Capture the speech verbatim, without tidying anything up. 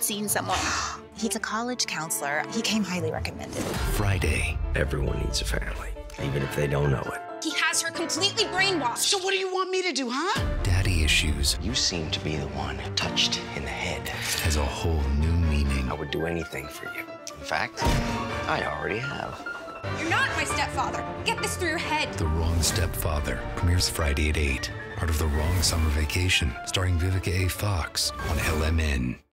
seen someone. He's a college counselor. He came highly recommended. Friday. Everyone needs a family, even if they don't know it. He has her completely brainwashed. So what do you want me to do, huh? Daddy issues You seem to be the one touched in the head. has a whole new meaning. I would do anything for you. In fact, I already have. You're not my stepfather. Get this through your head. The Wrong Stepfather premieres Friday at eight. Part of The Wrong Summer Vacation, starring Vivica A. Fox on L M N.